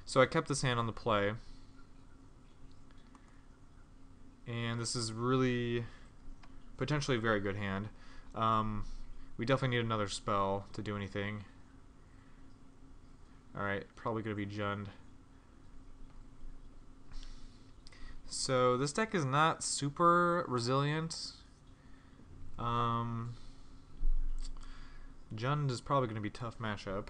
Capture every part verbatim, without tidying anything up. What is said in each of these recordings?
So I kept this hand on the play. And this is really potentially a very good hand. Um, we definitely need another spell to do anything. Alright, probably going to be Jund. So this deck is not super resilient. Um, Jund is probably going to be a tough matchup.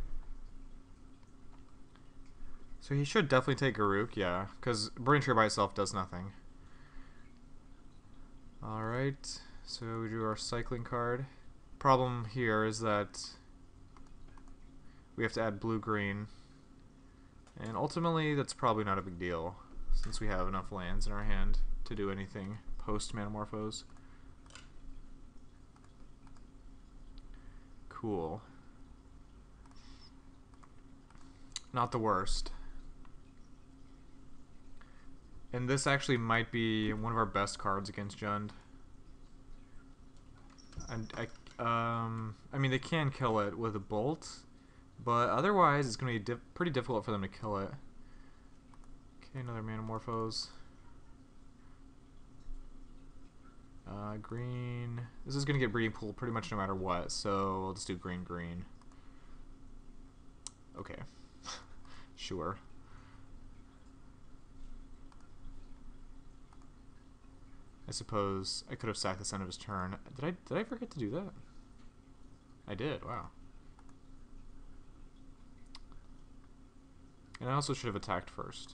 So he should definitely take Garruk, yeah, because Burning Tree by itself does nothing. Alright, so we do our cycling card. Problem here is that we have to add blue-green, and ultimately that's probably not a big deal, since we have enough lands in our hand to do anything post-Manamorphose. Cool. Not the worst. And this actually might be one of our best cards against Jund. And I, um, I mean, they can kill it with a bolt, but otherwise it's going to be di pretty difficult for them to kill it. Okay, another Manamorphose. Uh, green. This is going to get Breeding Pool pretty much no matter what, so we'll just do green, green. Okay. Sure. I suppose I could have sacked this end of his turn. Did I did I forget to do that? I did, wow. And I also should have attacked first.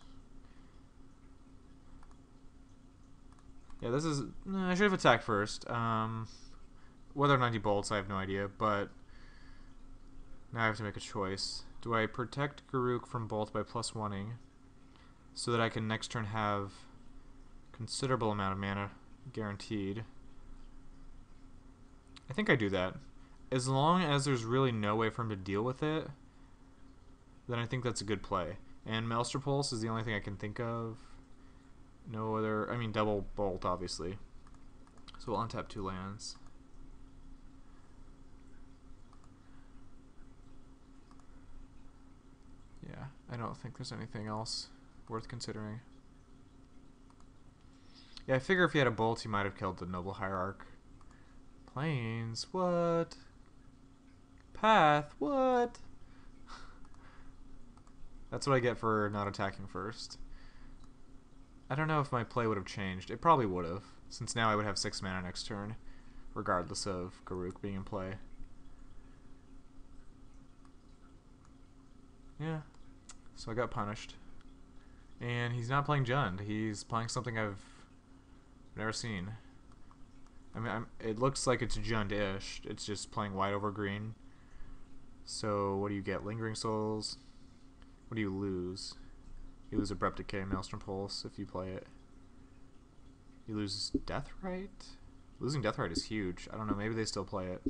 Yeah, this is... I should have attacked first. Um, whether or not he bolts, I have no idea, but now I have to make a choice. Do I protect Garruk from bolt by plus one-ing so that I can next turn have considerable amount of mana guaranteed? I think I do that. As long as there's really no way for him to deal with it, then I think that's a good play. And Maelstrom Pulse is the only thing I can think of. No other... I mean, double bolt, obviously. So we'll untap two lands. Yeah, I don't think there's anything else worth considering. Yeah, I figure if he had a bolt, he might have killed the Noble Hierarch. Plains, what? Path, what? That's what I get for not attacking first. I don't know if my play would have changed. It probably would have, since now I would have six mana next turn, regardless of Garruk being in play. Yeah, so I got punished. And he's not playing Jund. He's playing something I've never seen. I mean, I'm, it looks like it's Jund-ish. It's just playing white over green. So what do you get? Lingering Souls. What do you lose? You lose Abrupt Decay, Maelstrom Pulse if you play it. You lose Deathrite? Losing Deathrite is huge. I don't know, maybe they still play it.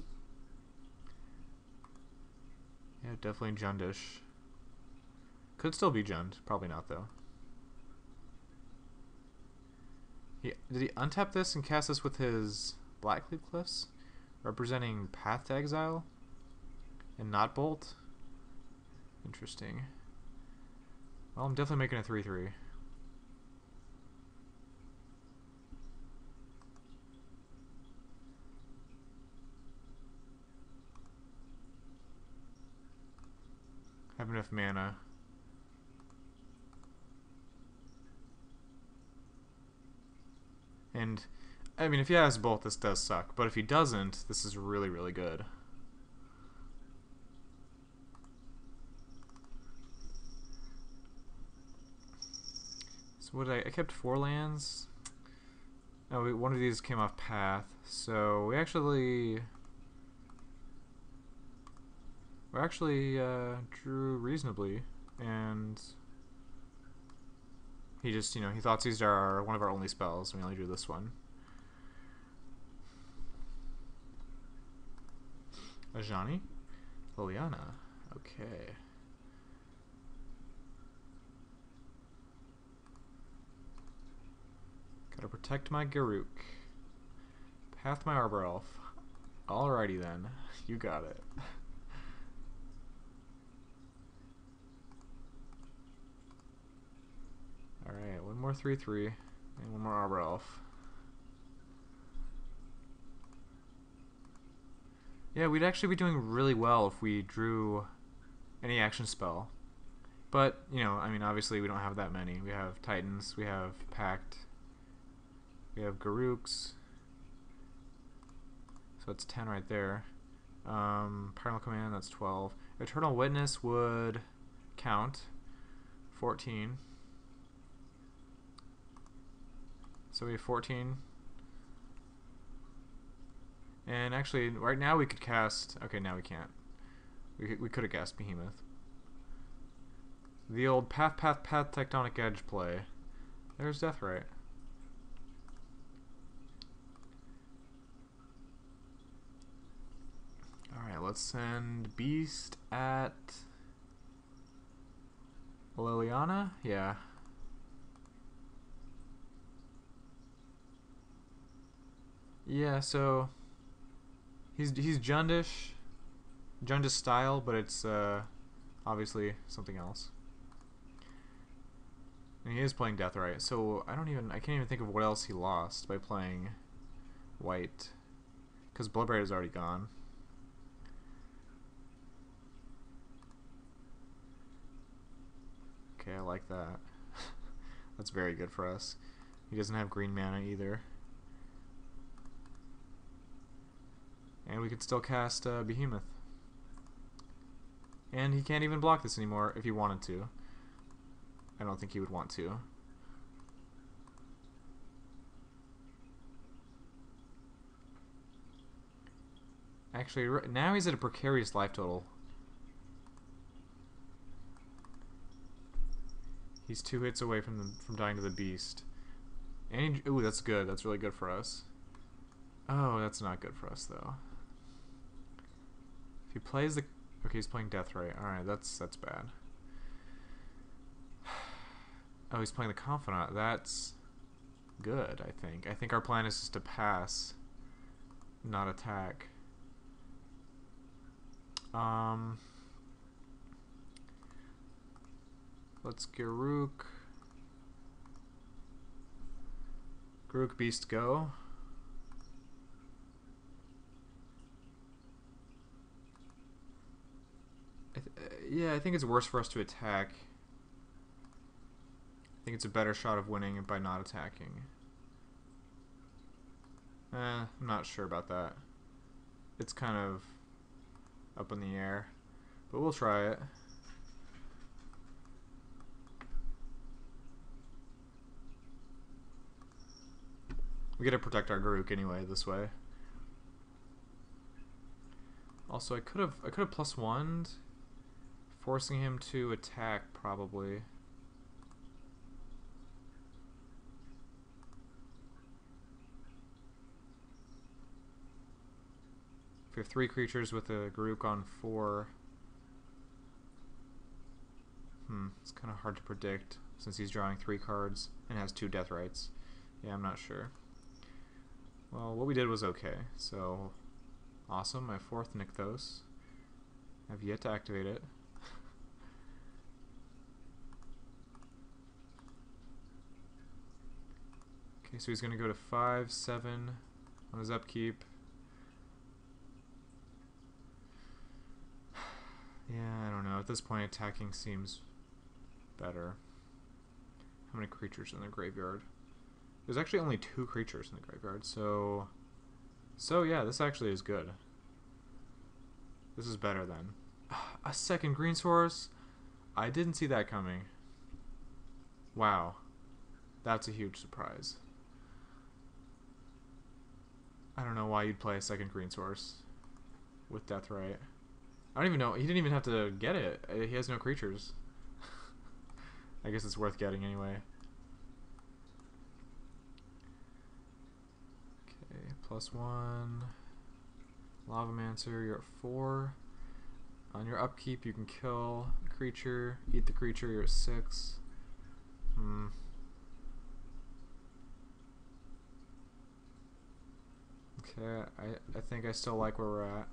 Yeah, definitely Jundish. Could still be Jund. Probably not, though. He, did he untap this and cast this with his Blackleaf Cliffs? Representing Path to Exile? And not Bolt? Interesting. Well, I'm definitely making a three three. Have enough mana. And, I mean, if he has both, this does suck. But if he doesn't, this is really, really good. So what did I... I kept four lands. Oh, we, one of these came off path. So we actually... We actually uh, drew reasonably. And... He just, you know, he thought these are one of our only spells. We only drew this one. Ajani? Liliana. Okay. Gotta protect my Garruk. Path my Arbor Elf. Alrighty then. You got it. One more three three, and one more Arbor Elf. Yeah, we'd actually be doing really well if we drew any action spell. But, you know, I mean, obviously we don't have that many. We have Titans, we have Pact, we have Garruk's. So that's ten right there. Um, Primal Command, that's twelve. Eternal Witness would count. fourteen. So we have fourteen. And actually, right now we could cast... Okay, now we can't. We, we could have cast Behemoth. The old Path, Path, Path Tectonic Edge play. There's Deathrite. Alright, let's send Beast at... Liliana? Yeah. Yeah, so... He's he's Jundish, Jundish style, but it's uh, obviously something else. And he is playing Deathrite, so I don't even I can't even think of what else he lost by playing white, because Bloodbraid is already gone. Okay, I like that. That's very good for us. He doesn't have green mana either. And we could still cast uh, Behemoth. And he can't even block this anymore if he wanted to. I don't think he would want to. Actually, now he's at a precarious life total. He's two hits away from the, from dying to the beast. And he, ooh, that's good. That's really good for us. Oh, that's not good for us though. If he plays the... Okay, he's playing Deathrite. Alright, that's that's bad. Oh, he's playing the Confidant. That's good, I think. I think our plan is just to pass, not attack. Um, let's Garruk. Garruk Beast go. I th uh, yeah, I think it's worse for us to attack. I think it's a better shot of winning by not attacking. Eh, I'm not sure about that. It's kind of up in the air, but we'll try it. We gotta protect our Garruk anyway this way. Also, I could have I could have plus one, forcing him to attack probably. If we have three creatures with a Garruk on four, hmm, it's kind of hard to predict since he's drawing three cards and has two Deathrites. Yeah, I'm not sure. Well, what we did was okay. So, awesome. My fourth Nykthos. I've yet to activate it. Okay, so he's going to go to five, seven on his upkeep. Yeah, I don't know. At this point, attacking seems better. How many creatures in the graveyard? There's actually only two creatures in the graveyard, so... So, yeah, this actually is good. This is better then. A second green source? I didn't see that coming. Wow. That's a huge surprise. I don't know why you'd play a second green source with Deathrite. I don't even know. He didn't even have to get it. He has no creatures. I guess it's worth getting anyway. Okay, plus one. Lavamancer, you're at four. On your upkeep, you can kill a creature, eat the creature, you're at six. Hmm. Okay, I, I think I still like where we're at.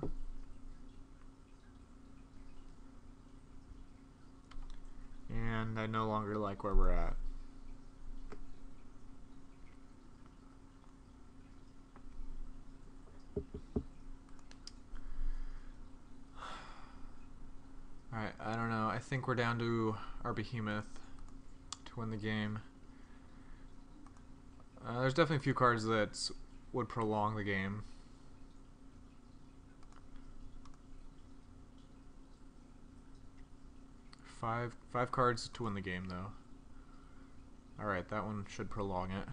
And I no longer like where we're at. think we're down to our behemoth to win the game. Uh, there's definitely a few cards that would prolong the game. Five five cards to win the game, though. Alright, that one should prolong it.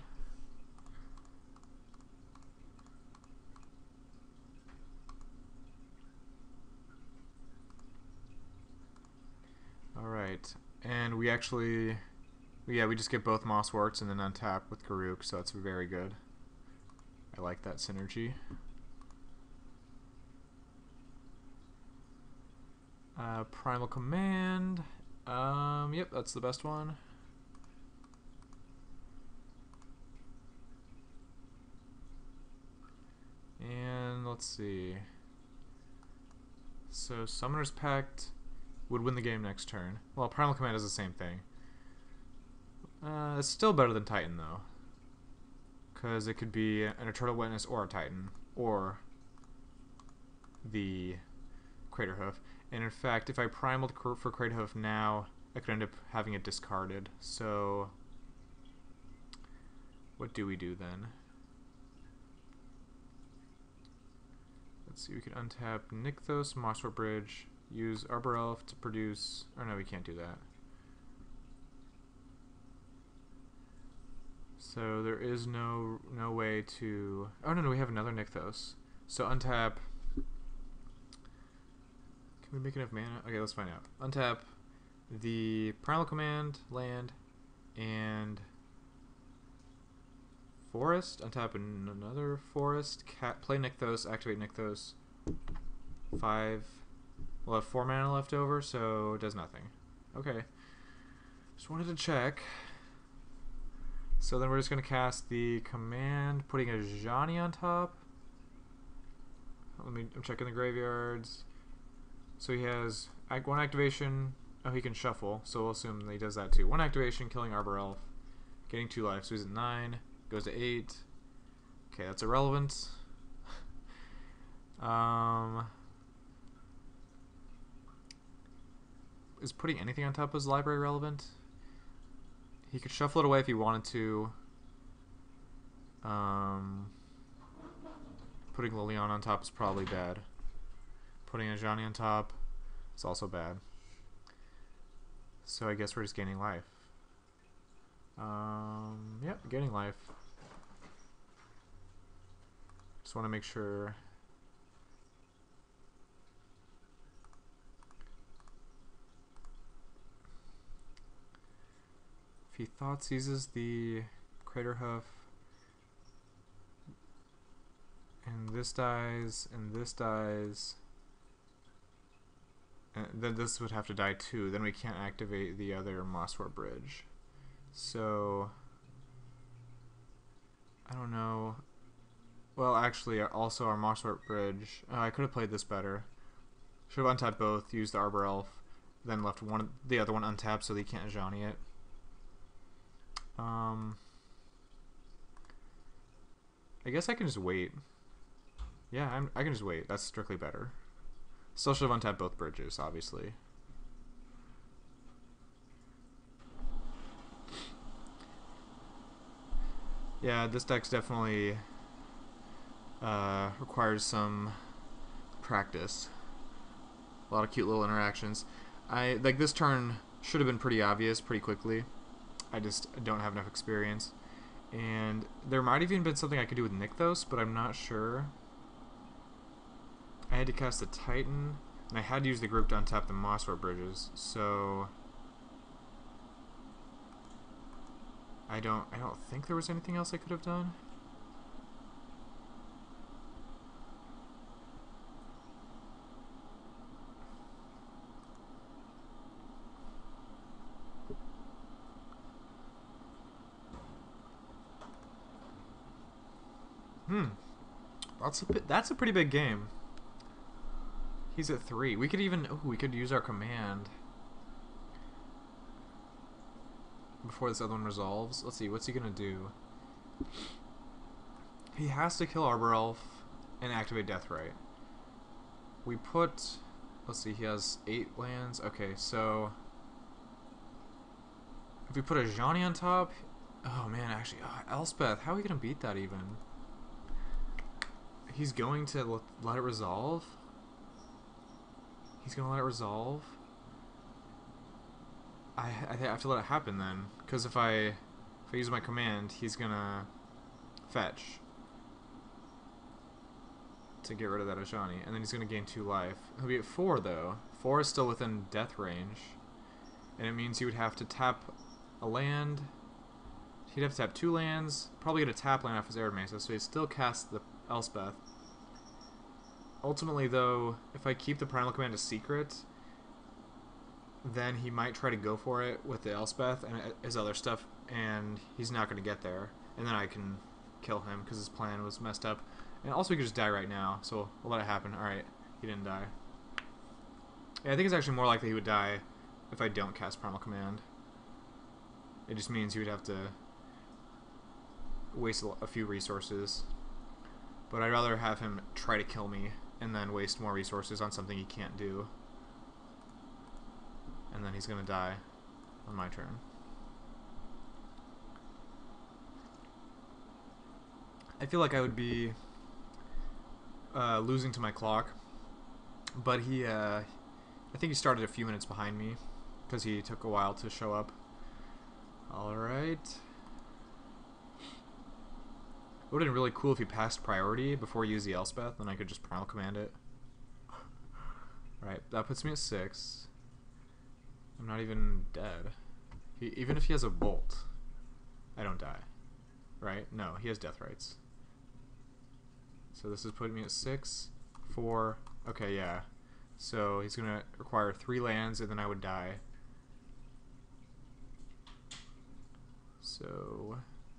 Alright, and we actually, yeah, we just get both Mossworts and then untap with Garruk, so that's very good. I like that synergy. Uh, Primal Command, um, yep, that's the best one. And let's see. So Summoner's Pact would win the game next turn. Well, Primal Command is the same thing. Uh, it's still better than Titan, though. Because it could be an Eternal Witness or a Titan. Or the Craterhoof. And in fact, if I primaled for Craterhoof now, I could end up having it discarded. So, what do we do then? Let's see, we could untap Nykthos, Mosswort Bridge, use Arbor Elf to produce... Or no, we can't do that. So there is no no way to... Oh, no, no, we have another Nykthos. So untap... Can we make enough mana? Okay, let's find out. Untap the Primal Command, land, and... Forest. Untap another Forest. Cat, play Nykthos, activate Nykthos. Five... We'll have four mana left over, so it does nothing. Okay. Just wanted to check. So then we're just going to cast the command, putting a Ajani on top. Let me, I'm checking the graveyards. So he has act one activation. Oh, he can shuffle, so we'll assume that he does that too. One activation, killing Arbor Elf. Getting two life, so he's at nine. Goes to eight. Okay, that's irrelevant. um... Is putting anything on top of his library relevant? He could shuffle it away if he wanted to. Um, putting Liliana on top is probably bad. Putting Ajani on top is also bad. So I guess we're just gaining life. Um, yep, gaining life. Just want to make sure... If he thought seizes the Craterhoof, and this dies, and this dies, and then this would have to die too, then we can't activate the other Mosswort Bridge. So, I don't know. Well, actually, also our Mosswort Bridge, uh, I could have played this better. Should have untapped both, used the Arbor Elf, then left one, the other one untapped so they can't Ajani it. Um, I guess I can just wait. Yeah, I'm, I can just wait. That's strictly better. Still should have untapped both bridges, obviously. Yeah, this deck's definitely uh, requires some practice. A lot of cute little interactions. I like this turn should have been pretty obvious pretty quickly. I just don't have enough experience. And there might have even been something I could do with Nykthos, but I'm not sure. I had to cast the Titan, and I had to use the group to untap the Mosswort Bridges, so... I don't, I don't think there was anything else I could have done. Hmm. That's a bit, that's a pretty big game. He's at three. We could even... Oh, we could use our command before this other one resolves. Let's see. What's he going to do? He has to kill Arbor Elf and activate Deathrite. We put... Let's see. He has eight lands. Okay, so... If we put a Johnny on top, oh man, actually, oh, Elspeth, how are we gonna beat that even? He's going to let it resolve. He's gonna let it resolve. I I have to let it happen then, because if I if I use my command, he's gonna fetch to get rid of that Ajani, and then he's gonna gain two life. He'll be at four though. Four is still within death range, and it means he would have to tap a land. He'd have to tap two lands, probably get a tap land off his Arid Mesa, so he'd still cast the Elspeth. Ultimately, though, if I keep the Primal Command a secret, then he might try to go for it with the Elspeth and his other stuff, and he's not going to get there. And then I can kill him because his plan was messed up. And also, he could just die right now, so we'll let it happen. Alright, he didn't die. Yeah, I think it's actually more likely he would die if I don't cast Primal Command. It just means he would have to waste a few resources. But I'd rather have him try to kill me and then waste more resources on something he can't do. And then he's gonna die on my turn. I feel like I would be uh, losing to my clock, but he, uh, I think he started a few minutes behind me because he took a while to show up. Alright. It would have been really cool if he passed priority before he used the Elspeth, then I could just Primal Command it. Right, that puts me at six. I'm not even dead. He, even if he has a bolt, I don't die. Right? No, he has death rights. So this is putting me at six, four. Okay, yeah. So he's gonna require three lands, and then I would die. So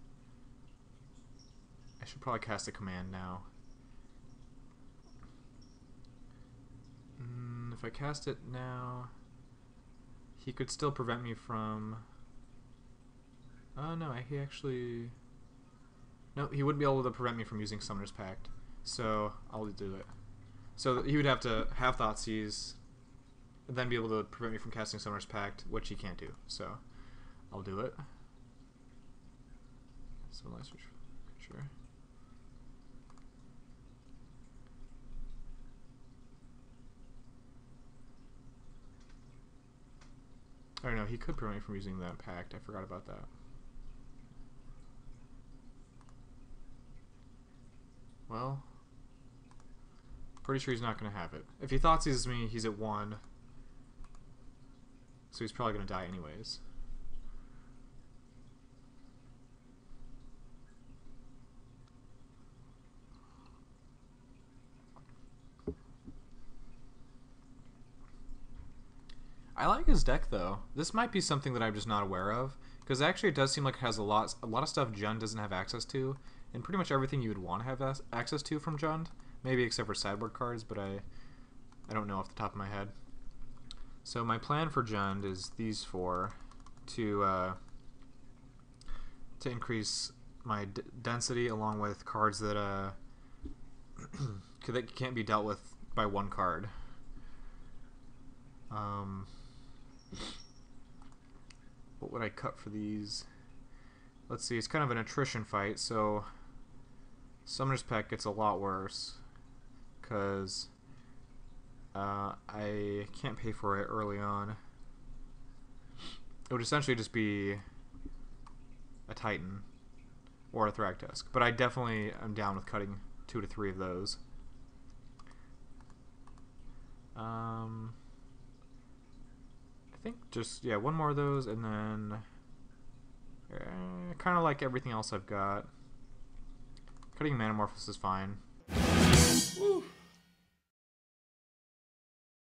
I should probably cast a command now. Mm, if I cast it now, he could still prevent me from... Oh no, he actually... No, he wouldn't be able to prevent me from using Summoner's Pact. So I'll do it. So he would have to have Thoughtseize, and then be able to prevent me from casting Summoner's Pact, which he can't do. So I'll do it. So let's switch. Sure. I don't know, he could prevent me from using that pact. I forgot about that. Well, pretty sure he's not going to have it. If he Thoughtseizes me, he's at one. So he's probably going to die anyways. I like his deck though. This might be something that I'm just not aware of, because actually it does seem like it has a lot, a lot of stuff Jund doesn't have access to, and pretty much everything you would want to have access to from Jund, maybe except for sideboard cards, but I, I don't know off the top of my head. So my plan for Jund is these four, to uh, to increase my d density along with cards that uh that can't be dealt with by one card. Um. What would I cut for these? Let's see, it's kind of an attrition fight, so Summoner's Pact gets a lot worse because uh, I can't pay for it early on. It would essentially just be a Titan or a Thragtusk, but I definitely am down with cutting two to three of those. Um... I think just, yeah, one more of those, and then uh, kind of like everything else I've got. Cutting Manamorphose is fine. Woo!